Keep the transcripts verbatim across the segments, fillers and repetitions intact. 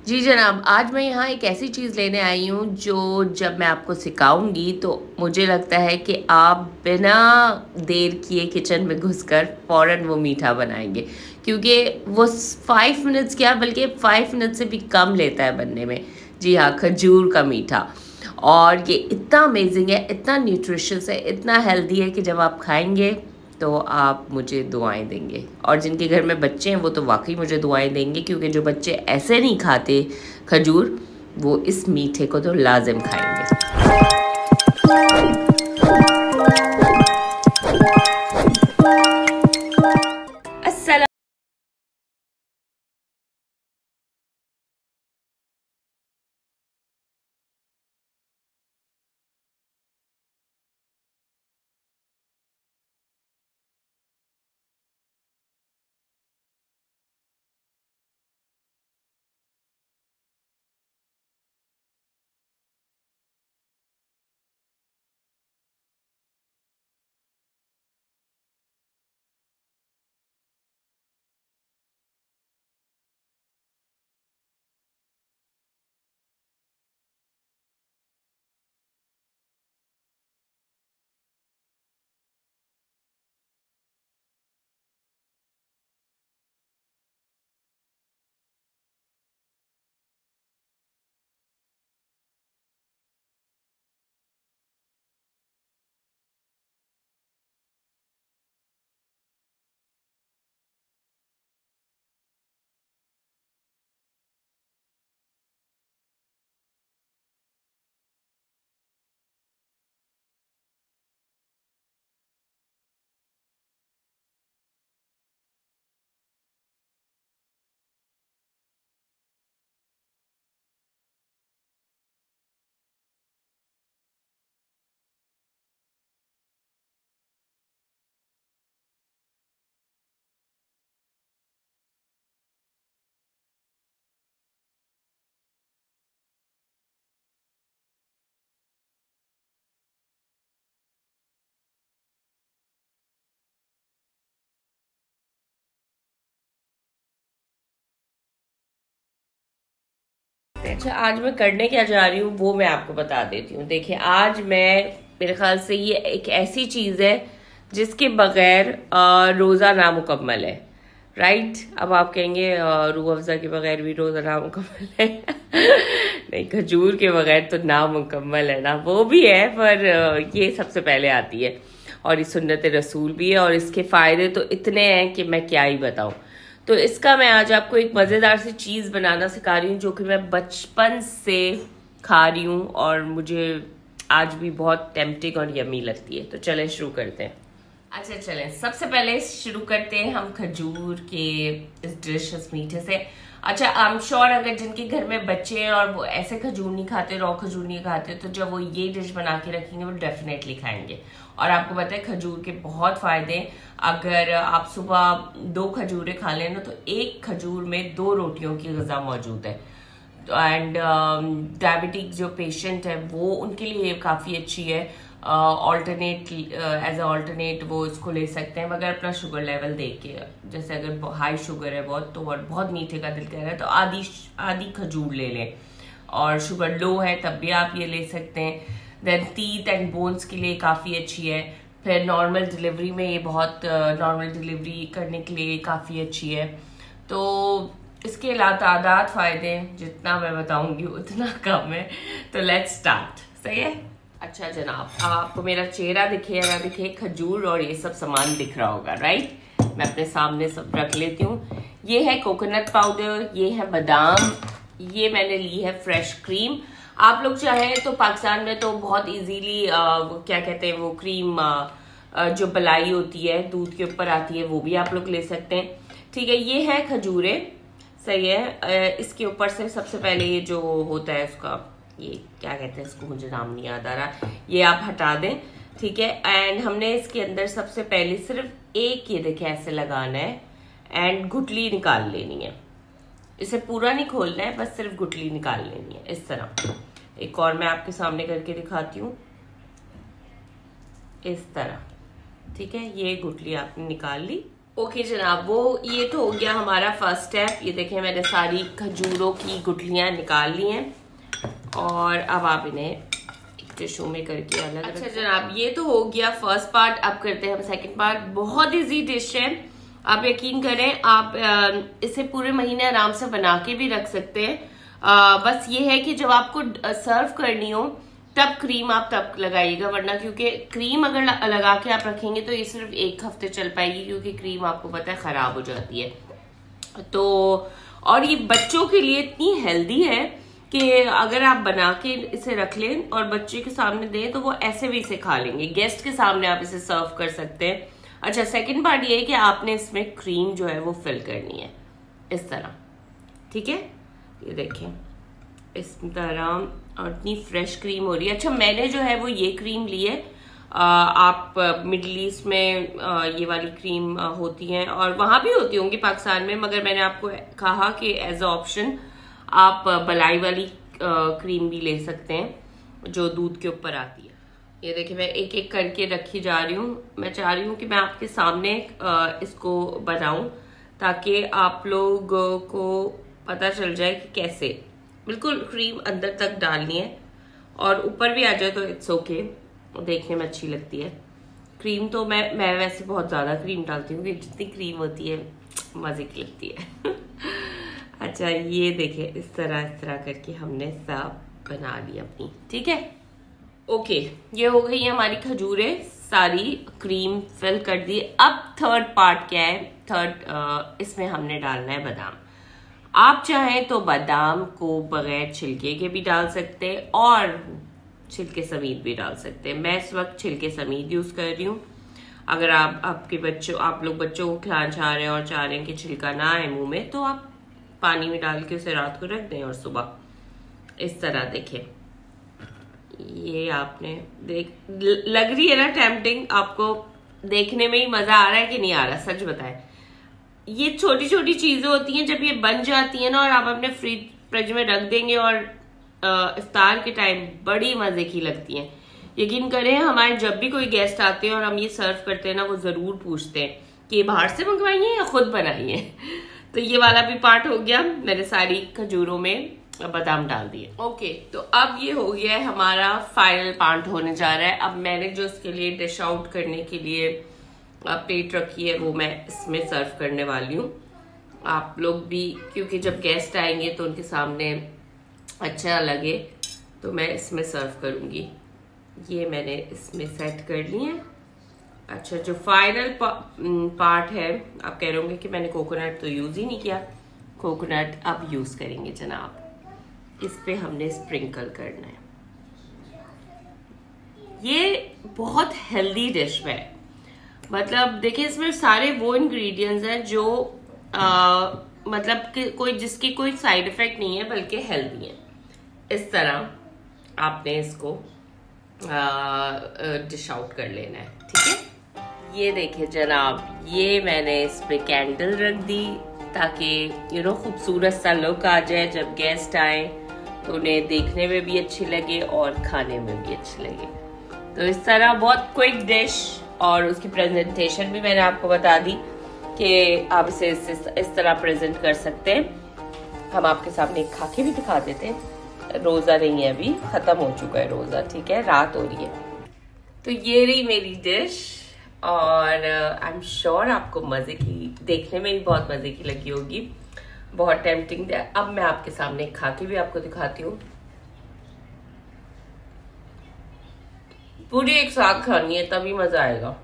जी जनाब, आज मैं यहाँ एक ऐसी चीज़ लेने आई हूँ जो जब मैं आपको सिखाऊंगी तो मुझे लगता है कि आप बिना देर किए किचन में घुसकर फ़ौरन वो मीठा बनाएंगे, क्योंकि वो फाइव मिनट्स क्या बल्कि फाइव मिनट से भी कम लेता है बनने में। जी हाँ, खजूर का मीठा। और ये इतना अमेजिंग है, इतना न्यूट्रिशियस है, इतना हेल्दी है कि जब आप खाएंगे तो आप मुझे दुआएं देंगे। और जिनके घर में बच्चे हैं वो तो वाकई मुझे दुआएं देंगे, क्योंकि जो बच्चे ऐसे नहीं खाते खजूर, वो इस मीठे को तो लाजिम खाएंगे। अस्सलाम। अच्छा, आज मैं करने क्या जा रही हूँ वो मैं आपको बता देती हूँ। देखिए, आज मैं, मेरे ख्याल से ये एक ऐसी चीज़ है जिसके बगैर रोज़ा नामुकम्मल है। राइट? अब आप कहेंगे रूह अफ़ज़ा के बगैर भी रोज़ा नामुकम्मल है। नहीं, खजूर के बगैर तो नामुकम्मल है ना, वो भी है, पर ये सबसे पहले आती है और ये सुन्नत रसूल भी है और इसके फ़ायदे तो इतने हैं कि मैं क्या ही बताऊँ। तो इसका मैं आज आपको एक मज़ेदार सी चीज़ बनाना सिखा रही हूँ जो कि मैं बचपन से खा रही हूँ और मुझे आज भी बहुत टेम्पटिंग और यमी लगती है। तो चलें शुरू करते हैं। अच्छा चलें, सबसे पहले शुरू करते हैं हम खजूर के इस डिलिशियस मीठे से। अच्छा, आई एम श्योर अगर जिनके घर में बच्चे हैं और वो ऐसे खजूर नहीं खाते, रॉ खजूर नहीं खाते, तो जब वो ये डिश बना के रखेंगे वो डेफिनेटली खाएंगे। और आपको पता है खजूर के बहुत फायदे। अगर आप सुबह दो खजूरें खा लें ना, तो एक खजूर में दो रोटियों की ग़िज़ा मौजूद है। एंड डायबिटिक जो पेशेंट है वो उनके लिए काफ़ी अच्छी है। ऑल्टरनेट एज अ ऑल्टरनेट वो इसको ले सकते हैं, मगर अपना शुगर लेवल देख के। जैसे अगर हाई शुगर है बहुत, तो और बहुत मीठे का दिल कह रहा है, तो आधी आधी खजूर ले लें। और शुगर लो है तब भी आप ये ले सकते हैं। देन टीथ एंड बोन्स के लिए काफ़ी अच्छी है। फिर नॉर्मल डिलीवरी में ये बहुत, नॉर्मल uh, डिलीवरी करने के लिए काफ़ी अच्छी है। तो इसके लातादाद फ़ायदे जितना मैं बताऊंगी उतना कम है। तो लेट्स स्टार्ट। सही है? अच्छा जनाब, अब आपको मेरा चेहरा दिखे या ना दिखे, खजूर और ये सब सामान दिख रहा होगा, राइट? मैं अपने सामने सब रख लेती हूँ। ये है कोकोनट पाउडर, ये है बादाम, ये मैंने ली है फ्रेश क्रीम। आप लोग चाहे तो पाकिस्तान में तो बहुत इजीली क्या कहते हैं वो क्रीम आ, आ, जो बलाई होती है दूध के ऊपर आती है, वो भी आप लोग ले सकते हैं। ठीक है, ये है खजूरे। सही है। इसके ऊपर से सबसे पहले ये जो होता है उसका, ये क्या कहते हैं इसको, मुझे नाम नहीं याद आ रहा, ये आप हटा दें। ठीक है, एंड हमने इसके अंदर सबसे पहले सिर्फ एक, ये देखें, ऐसे लगाना है एंड गुठली निकाल लेनी है। इसे पूरा नहीं खोलना है, बस सिर्फ गुठली निकाल लेनी है इस तरह। एक और मैं आपके सामने करके दिखाती हूँ, इस तरह। ठीक है, ये गुठली आपने निकाल ली। ओके जनाब, वो ये तो हो गया हमारा फर्स्ट स्टेप। ये देखें मैंने सारी खजूरों की गुठलियां निकाल ली हैं और अब आप इन्हें एक टिश्यू में करके अलग। अच्छा जनाब, ये तो हो गया फर्स्ट पार्ट। अब करते हैं हम सेकंड पार्ट। बहुत इजी डिश है, आप यकीन करें, आप इसे पूरे महीने आराम से बना के भी रख सकते हैं। आ, बस ये है कि जब आपको सर्व करनी हो तब क्रीम आप तब लगाइएगा, वरना क्योंकि क्रीम अगर लगा के आप रखेंगे तो ये सिर्फ एक हफ्ते चल पाएगी, क्योंकि क्रीम आपको पता है खराब हो जाती है। तो और ये बच्चों के लिए इतनी हेल्दी है कि अगर आप बना के इसे रख लें और बच्चे के सामने दें तो वो ऐसे भी इसे खा लेंगे। गेस्ट के सामने आप इसे सर्व कर सकते हैं। अच्छा, सेकंड पार्ट ये है कि आपने इसमें क्रीम जो है वो फिल करनी है इस तरह, ठीक है। ये देखें इस तरह, और इतनी फ्रेश क्रीम हो रही है। अच्छा, मैंने जो है वो ये क्रीम ली है। आ, आप मिडिल ईस्ट में आ, ये वाली क्रीम आ, होती हैं और वहां भी होती होंगी पाकिस्तान में, मगर मैंने आपको कहा कि एज अ ऑप्शन आप बलाई वाली क्रीम भी ले सकते हैं जो दूध के ऊपर आती है। ये देखिए मैं एक एक करके रखी जा रही हूँ। मैं चाह रही हूँ कि मैं आपके सामने आ, इसको बनाऊं ताकि आप लोगों को पता चल जाए कि कैसे बिल्कुल क्रीम अंदर तक डालनी है और ऊपर भी आ जाए तो इट्स ओके, देखने में अच्छी लगती है क्रीम। तो मैं मैं वैसे बहुत ज्यादा क्रीम डालती हूँ, जितनी क्रीम होती है मजे की लगती है। अच्छा, ये देखिए इस तरह इस तरह करके हमने सब बना ली अपनी, ठीक है। ओके, ये हो गई हमारी खजूरें, सारी क्रीम फिल कर दी। अब थर्ड पार्ट क्या है? थर्ड इसमें हमने डालना है बादाम। आप चाहें तो बादाम को बगैर छिलके के भी डाल सकते हैं और छिलके समेत भी डाल सकते हैं। मैं इस वक्त छिलके समेत यूज कर रही हूँ। अगर आप आपके बच्चों आप लोग बच्चों को खिलाना चाह रहे हैं और चाह रहे हैं कि छिलका ना आए मुंह में, तो आप पानी में डाल के उसे रात को रख दें और सुबह इस तरह देखें। ये आपने देख लग रही है ना टेम्पटिंग? आपको देखने में ही मजा आ रहा है कि नहीं आ रहा? सच बताएं। ये छोटी छोटी चीजें होती हैं, जब ये बन जाती है ना और आप अपने फ्रिज फ्रिज में रख देंगे और इफ्तार के टाइम बड़ी मजे की लगती हैं। यकीन करें, हमारे जब भी कोई गेस्ट आते हैं और हम ये सर्व करते हैं ना, वो जरूर पूछते हैं कि ये बाहर से मंगवाइए या खुद बनाइए। तो ये वाला भी पार्ट हो गया। मैंने सारी खजूरों में बादाम डाल दिए। ओके, तो अब ये हो गया है हमारा फाइनल पार्ट होने जा रहा है। अब मैंने जो इसके लिए डिश आउट करने के लिए प्लेट रखी है वो मैं इसमें सर्व करने वाली हूँ। आप लोग भी, क्योंकि जब गेस्ट आएंगे तो उनके सामने अच्छा लगे, तो मैं इसमें सर्व करूँगी। ये मैंने इसमें सेट कर ली है। अच्छा, जो फाइनल पा, पार्ट है, आप कह रहे होंगे कि मैंने कोकोनट तो यूज ही नहीं किया। कोकोनट अब यूज करेंगे जनाब। इस पे हमने स्प्रिंकल करना है। ये बहुत हेल्दी डिश है, मतलब देखिए इसमें सारे वो इंग्रेडिएंट्स हैं जो आ, मतलब कि कोई जिसकी कोई साइड इफेक्ट नहीं है बल्कि हेल्दी है। इस तरह आपने इसको डिश आउट कर लेना है, ठीक है। ये देखिए जनाब, ये मैंने इस पे कैंडल रख दी ताकि यू नो खूबसूरत सा लुक आ जाए। जब गेस्ट आए तो उन्हें देखने में भी अच्छी लगे और खाने में भी अच्छी लगे। तो इस तरह बहुत क्विक डिश, और उसकी प्रेजेंटेशन भी मैंने आपको बता दी कि आप इसे इस, इस, इस तरह प्रेजेंट कर सकते हैं। हम आपके सामने खा के भी दिखा देते हैं। रोजा नहीं है, अभी खत्म हो चुका है रोजा, ठीक है, रात हो रही है। तो ये रही मेरी डिश और आई एम श्योर आपको मजे की, देखने में भी बहुत मजे की लगी होगी, बहुत टेम्पटिंग है। अब मैं आपके सामने खा के भी आपको दिखाती हूँ। पूरी एक साथ खानी है तभी मजा आएगा,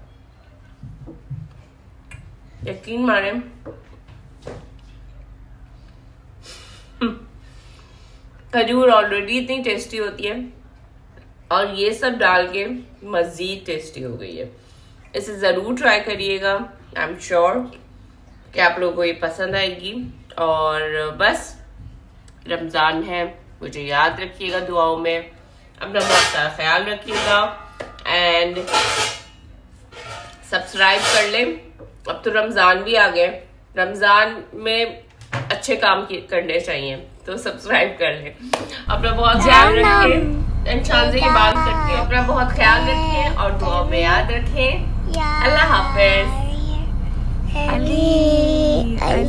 यकीन माने। खजूर ऑलरेडी इतनी टेस्टी होती है और ये सब डाल के मजीद टेस्टी हो गई है। इसे जरूर ट्राई करिएगा, आई एम श्योर कि आप लोगों को ये पसंद आएगी। और बस रमजान है, मुझे याद रखिएगा दुआओं में, अपना बहुत सारा ख्याल रखिएगा एंड सब्सक्राइब कर लें। अब तो रमजान भी आ गए, रमजान में अच्छे काम करने चाहिए, तो सब्सक्राइब कर लें। अपना बहुत ख्याल रखें। इंशाल्लाह की बात करते हैं। अपना बहुत ख्याल रखें और दुआ में याद रखें। अल्लाह हाफिज। अली